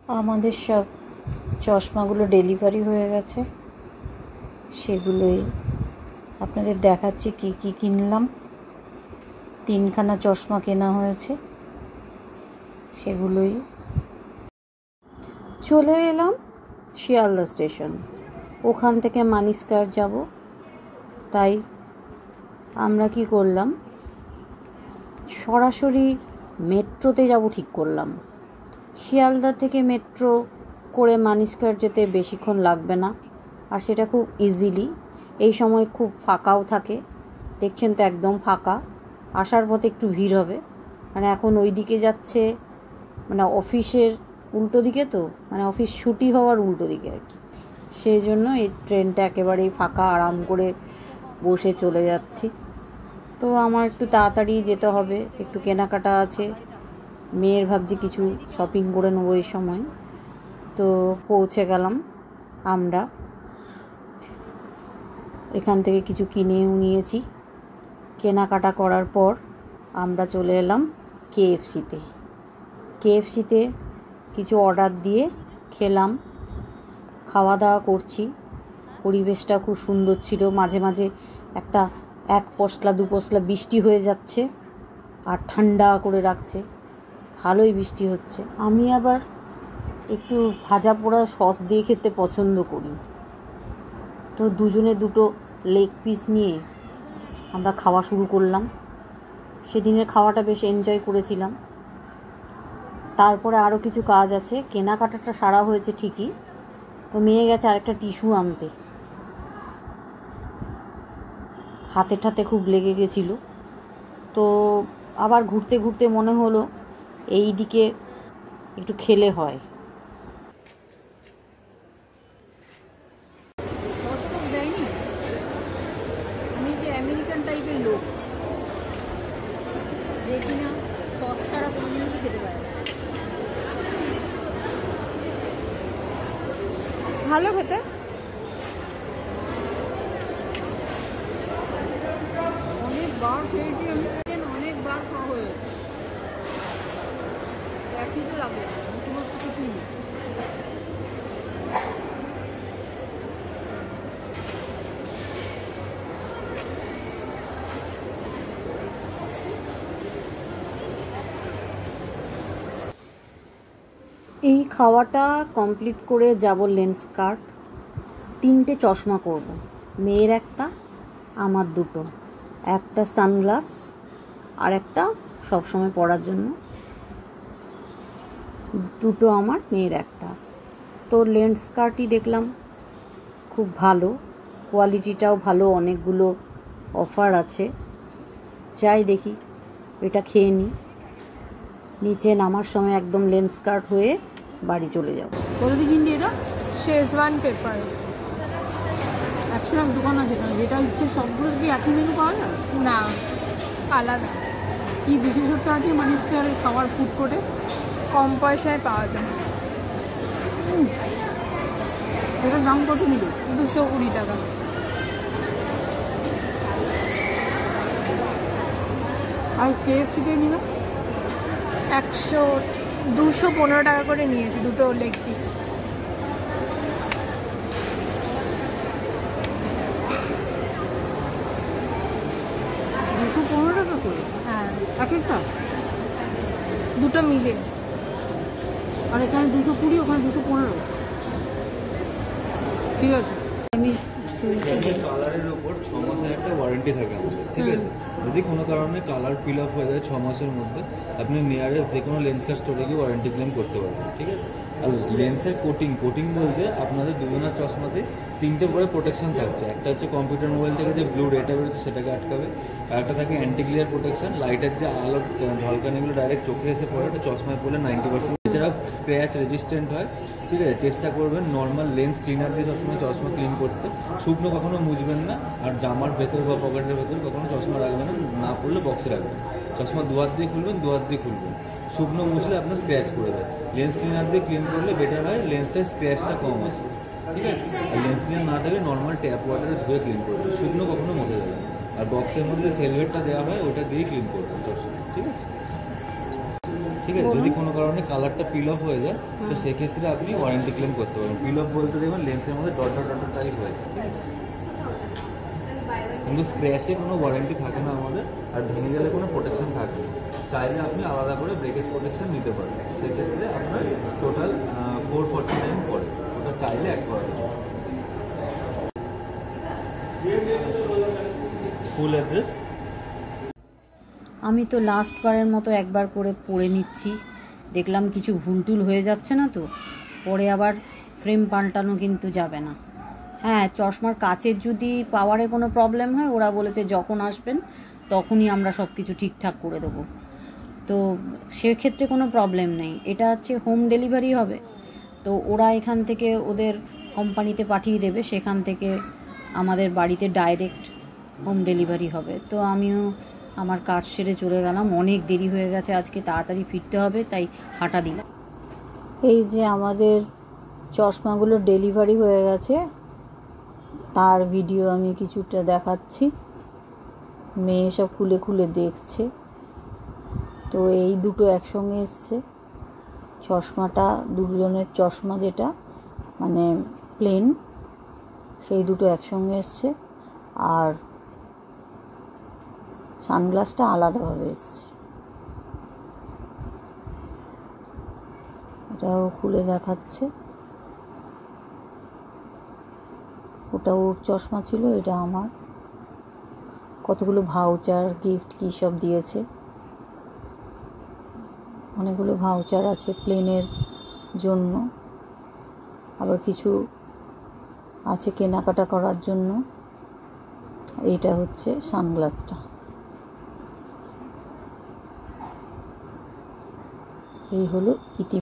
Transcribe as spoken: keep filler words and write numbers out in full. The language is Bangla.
আমাদের সব চশমাগুলো ডেলিভারি হয়ে গেছে, সেগুলোই আপনাদের দেখাচ্ছি কি কি কিনলাম। তিনখানা চশমা কেনা হয়েছে, সেগুলোই। চলে এলাম শিয়ালদা স্টেশন, ওখান থেকে মানিস্কার যাব। তাই আমরা কি করলাম, সরাসরি মেট্রোতে যাব ঠিক করলাম। শিয়ালদা থেকে মেট্রো করে মানিস্কার যেতে বেশিক্ষণ লাগবে না, আর সেটা খুব ইজিলি। এই সময় খুব ফাঁকাও থাকে, দেখছেন তো একদম ফাঁকা। আসার পথে একটু ভিড় হবে, মানে এখন ওই দিকে যাচ্ছে, মানে অফিসের উল্টো দিকে, তো মানে অফিস ছুটি হওয়ার উল্টো দিকে আর কি। সেই জন্য এই ট্রেনটা একেবারেই ফাঁকা, আরাম করে বসে চলে যাচ্ছি। তো আমার একটু তাড়াতাড়ি যেতে হবে, একটু কেনাকাটা আছে, মেয়ের ভাবছি কিছু শপিং করে নেবো এই সময়। তো পৌঁছে গেলাম আমরা, এখান থেকে কিছু কিনেও নিয়েছি। কেনাকাটা করার পর আমরা চলে এলাম কেএফসিতে। কেএফসিতে কিছু অর্ডার দিয়ে খেলাম, খাওয়া দাওয়া করছি। পরিবেশটা খুব সুন্দর ছিল, মাঝে মাঝে একটা এক পশলা দু পশলা বৃষ্টি হয়ে যাচ্ছে আর ঠান্ডা করে রাখছে, ভালোই বৃষ্টি হচ্ছে। আমি আবার একটু ভাজা পোড়া সস দিয়ে খেতে পছন্দ করি, তো দুজনে দুটো লেগ পিস নিয়ে আমরা খাওয়া শুরু করলাম। সেদিনের খাওয়াটা বেশ এনজয় করেছিলাম। তারপরে আরও কিছু কাজ আছে, কেনাকাটাটা সারা হয়েছে ঠিকই, তো মেয়ে গেছে আরেকটা টিস্যু আনতে, হাতে ঠাতে খুব লেগে গেছিলো। তো আবার ঘুরতে ঘুরতে মনে হলো এই দিকে একটু খেলে হয়। দেয়নি, আমি যে আমেরিকান টাইপের লোক, যে কিনা সস ছাড়া কোনো জিনিসই খেতে পারে না। ভালো খেতে, অনেকবার খেয়েছি আমি, অনেকবার খাওয়া হয়ে একই তো লাগে, তোমার তো কিছুই নেই। এই খাওয়াটা কমপ্লিট করে যাব লেন্স কার্ট। তিনটে চশমা করব, মেয়ের একটা, আমার দুটো, একটা সানগ্লাস আর একটা সবসময় পরার জন্য, দুটো আমার, মেয়ের একটা। তো লেন্স কার্টই দেখলাম খুব ভালো, কোয়ালিটিটাও ভালো, অনেকগুলো অফার আছে। চাই দেখি এটা খেয়ে নিই, নিচে নামার সময় একদম লেন্স কার্ট হয়ে বাড়ি চলে যাব। কত কিনলি এটা? Schezwan pepper. একশো এক দোকান আছে, যেটা ইচ্ছে সবগুলো কি একই মেনু পাওয়া যায় না, আলাদা। কি বিশেষত্ব আছে মানিস্কারের খাবার ফুড কোর্টে? কম পয়সায় পাওয়া যায়। এটার দাম কত নিল? দুশো কুড়ি টাকা। আর কেএফসিতে নিল একশো দুশো পনেরো টাকা করে নিয়েছি দুটো লেগ পিস। দুশো পনেরো টাকা করে? হ্যাঁ, এক একটা দুটো মিলে। আর এখানে দুশো কুড়ি, ওখানে দুশো পনেরো। ঠিক আছে, আমি কালারের উপর ছ মাসের একটা ওয়ারেন্টি থাকে আমাদের, ঠিক আছে। যদি কোনো কারণে কালার ফিল আপ হয়ে যায় ছ মাসের মধ্যে, আপনি নিয়ারেস্ট যে কোনো লেন্স কার্ট স্টোরে গিয়ে ওয়ারেন্টি ক্লেম করতে পারবেন, ঠিক আছে। আর লেন্সের কোটিং কোটিং বলতে আপনাদের দুজনের চশমাতে তিনটে করে প্রোটেকশন থাকছে। একটা হচ্ছে কম্পিউটার মোবাইল থেকে যে ব্লু রেটা বেরোচ্ছে সেটাকে আটকাবে, আর একটা থাকে অ্যান্টি গ্লেয়ার প্রোটেকশন, লাইটের যে আলো ঝলকানিগুলো ডাইরেক্ট চোখে এসে পড়ে ওটা চশমায় পড়লে নাইনটি পার্সেন্ট। এছাড়া স্ক্র্যাচ রেজিস্ট্যান্ট হয়, ঠিক আছে। চেষ্টা করবেন নর্মাল লেন্স ক্লিনার দিয়ে সবসময় চশমা ক্লিন করতে, শুকনো কখনো মুছবেন না। আর জামার ভেতর বা পকেটের ভেতর কখনো চশমা রাখবেন না, না পড়লে বক্সে রাখবেন। চশমা দু হাত দিয়ে খুলবেন, দু হাত দিয়ে খুলবেন। শুকনো মুছলে আপনার স্ক্র্যাচ করে যায়, লেন্স ক্লিনার দিয়ে ক্লিন করলে বেটার হয়, লেন্সটায় স্ক্র্যাচটা কম আসে, ঠিক আছে। আর লেন্স ক্লিনার না থাকলে নর্মাল ট্যাপ ওয়াটারে ধুয়ে ক্লিন করবেন, শুকনো কখনো মুছে যাবে। আর বক্সের মধ্যে সেলভেটটা দেওয়া হয়, ওটা দিয়েই ক্লিন করবেন চশমা, ঠিক আছে। ঠিক আছে। বলুন। যদি কোনো কারণে কালারটা পিল অফ হয়ে যায় তো সেক্ষেত্রে আপনি ওয়ারেন্টি ক্লেম করতে পারবেন। পিল অফ বলতে দেখবেন লেন্সের মধ্যে ডট ডট ডট টাইপ হয়ে যায়, ঠিক আছে। কিন্তু স্ক্র্যাচে কোনো ওয়ারেন্টি থাকে না আমাদের, আর ভেঙে গেলে কোনো প্রোটেকশন থাকে না। চাইলে আপনি আলাদা করে ব্রেকেজ প্রোটেকশন নিতে পারবেন, সেক্ষেত্রে আপনার টোটাল ফোর ফর্টি নাইন পড়ে, ওটা চাইলে অ্যাড করা যাবে। Full address. আমি তো লাস্ট বারের মতো একবার করে পরে নিচ্ছি, দেখলাম কিছু ভুলটুল হয়ে যাচ্ছে না তো, পরে আবার ফ্রেম পাল্টানো কিন্তু যাবে না। হ্যাঁ, চশমার কাচের যদি পাওয়ারে কোনো প্রবলেম হয়, ওরা বলেছে যখন আসবেন তখনই আমরা সব কিছু ঠিকঠাক করে দেবো, তো সেক্ষেত্রে কোনো প্রবলেম নেই। এটা হচ্ছে হোম ডেলিভারি হবে, তো ওরা এখান থেকে ওদের কোম্পানিতে পাঠিয়ে দেবে, সেখান থেকে আমাদের বাড়িতে ডাইরেক্ট হোম ডেলিভারি হবে। তো আমিও আমার কাজ সেরে চলে গেলাম, অনেক দেরি হয়ে গেছে আজকে, তাড়াতাড়ি ফিরতে হবে, তাই হাঁটা দিলাম। এই যে আমাদের চশমাগুলো ডেলিভারি হয়ে গেছে, তার ভিডিও আমি কিছুটা দেখাচ্ছি। মেয়ে সব খুলে খুলে দেখছে। তো এই দুটো একসঙ্গে এসছে, চশমাটা দুজনের চশমা যেটা মানে প্লেন, সেই দুটো একসঙ্গে এসছে, আর সানগ্লাসটা আলাদাভাবে এসছে। এটাও খুলে দেখাচ্ছে, ওটা ওর চশমা ছিল, এটা আমার। কতগুলো ভাউচার গিফট কী সব দিয়েছে, অনেকগুলো ভাউচার আছে প্লেনের জন্য, আবার কিছু আছে কেনাকাটা করার জন্য। এইটা হচ্ছে সানগ্লাসটা। এই হলো ইতি।